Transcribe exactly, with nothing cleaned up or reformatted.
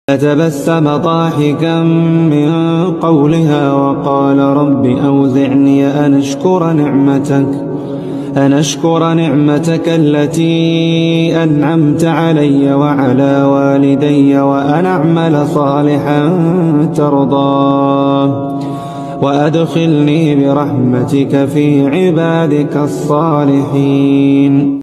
فتبسم ضاحكا من قولها وقال رب أوزعني أن أشكر نعمتك أن أشكر نعمتك التي أنعمت علي وعلى والدي وأن أعمل صالحا ترضاه وأدخلني برحمتك في عبادك الصالحين.